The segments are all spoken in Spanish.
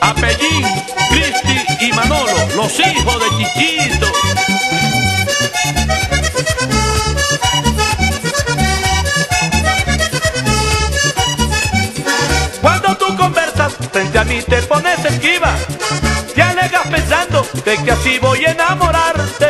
a Pellín, Cristi y Manolo, los hijos de Chichito. Cuando tú conversas frente a mí te pones esquiva, te alegas pensando de que así voy a enamorarte.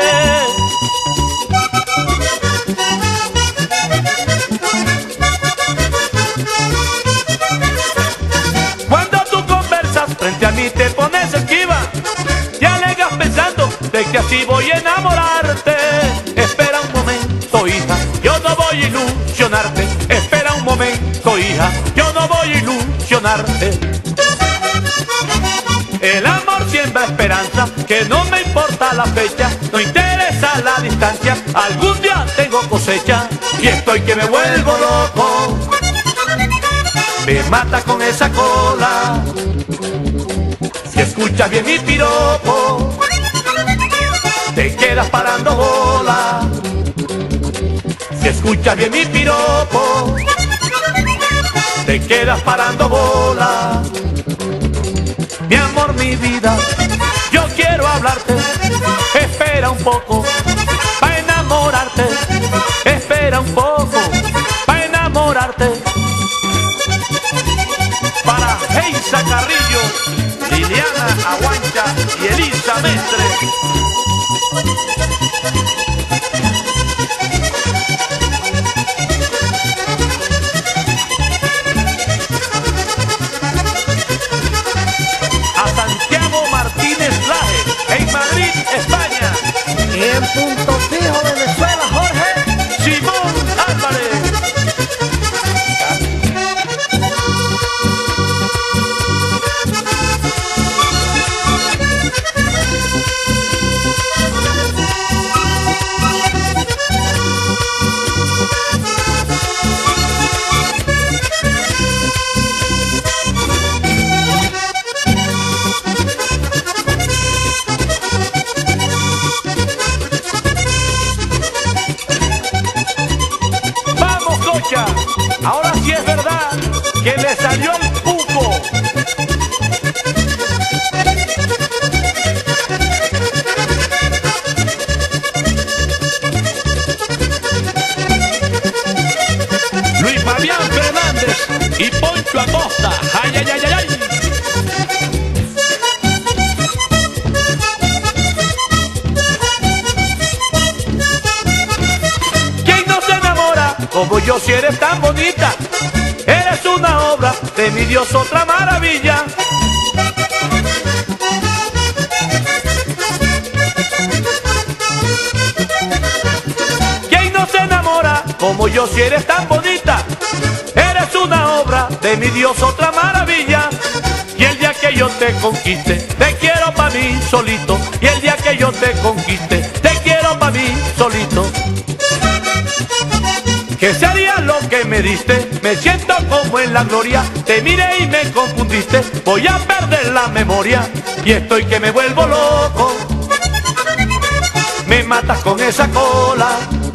Cuando tú conversas frente a mí te pones esquiva, te alegas pensando de que así voy a enamorarte. Espera un momento, hija, yo no voy a ilusionarte. Espera un momento, hija, yo no voy a ilusionarte. El amor siembra esperanza, que no me importa la fecha, no interesa la distancia, algún día tengo cosecha y estoy que me vuelvo loco. Me mata con esa cola, si escuchas bien mi piropo, te quedas parando bola. Si escuchas bien mi piropo, te quedas parando bola. Mi amor, mi vida, yo quiero hablarte. Espera un poco pa' enamorarte. Espera un poco pa' enamorarte. Para Heisa Carrillo, Liliana Aguancha y Elisa Mestre. Y en Punto Fijo, Venezuela, Jorge Simón Álvarez. Ahora sí es verdad que le salió el cuco. Luis Fabián Fernández y Poncho Acosta. ¡Ay, ay, ay, ay, ay! ¿Quién no se enamora como yo si eres tan bonita? Eres una obra de mi Dios, otra maravilla. ¿Quién no se enamora como yo si eres tan bonita? Eres una obra de mi Dios, otra maravilla. Y el día que yo te conquiste, te quiero pa' mí solito. Y el día que yo te conquiste, te quiero pa' mí solito. ¿Qué sería lo que me diste? Me siento como en la gloria. Te miré y me confundiste. Voy a perder la memoria y estoy que me vuelvo loco. Me matas con esa cola.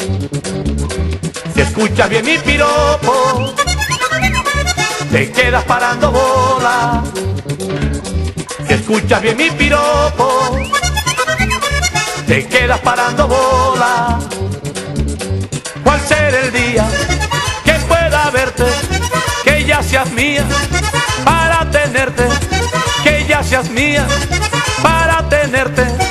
Si escuchas bien mi piropo, te quedas parando bola. Si escuchas bien mi piropo, te quedas parando bola. ¿Cuál será el día que pueda verte? Que ya seas mía para tenerte. Que ya seas mía para tenerte.